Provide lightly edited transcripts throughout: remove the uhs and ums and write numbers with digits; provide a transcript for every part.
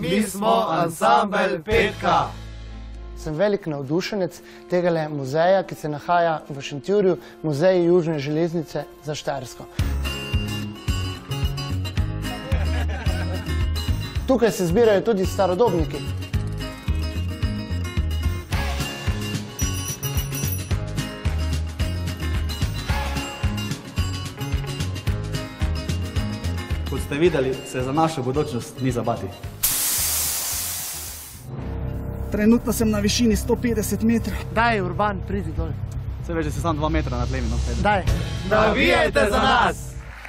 Mi smo ansambel Petka. Sem velik navdušenec tegale muzeja, ki se nahaja v Šentjurju, Muzej Južne železnice za Štajersko. Tukaj se zbirajo tudi starodobniki. Kot ste videli, se za našo bodočnost ni zabati. Trenutno sem na višini 150 metrov. Daj, Urban, pridi dol. Vse veš, da si sam 2 metra nad tlemi. Daj. Navijajte za nas!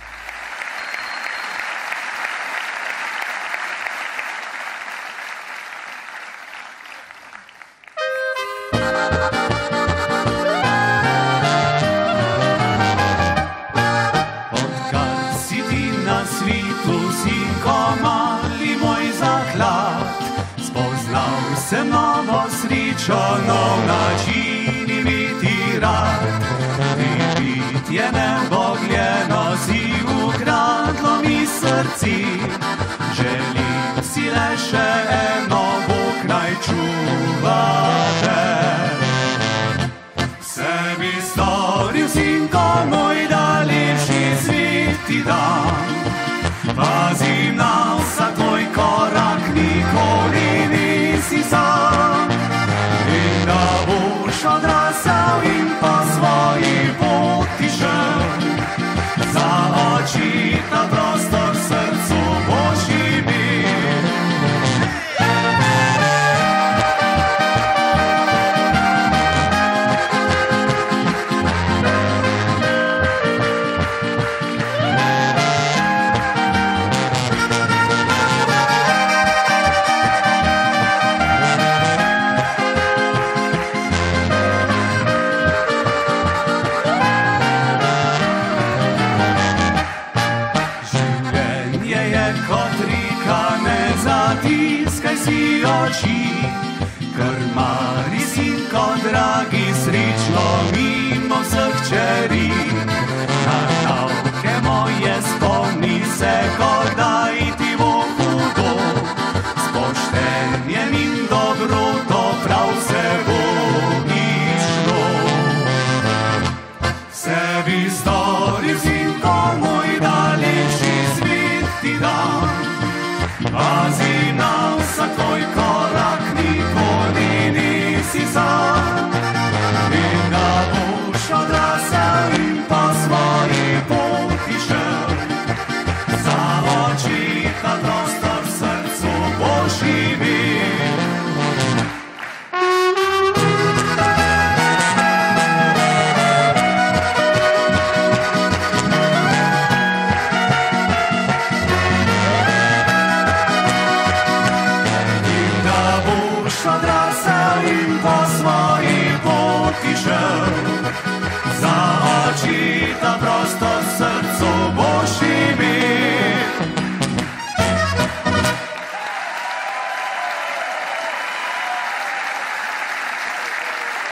Odkar si ti na svitu, sinko mali moj zaklad, spoznal sem novo srečo, nov način imeti rad. Biti je nebogljeno, si ukradlo mi srci, želim si le še eno, Bog naj čuva te. Vse bi storil, sinko moj, da lepši sveti dan. Pazim na vsak tvoj korak, nikoli nisi sam. In da boš odrasel in po svoji poti šel, za oči ta prostor v srcu boš imel. Zatiskaj si oči, krmari sinko dragi, srečno mimo vseh čeri. Na nauke moje spomni se, ko da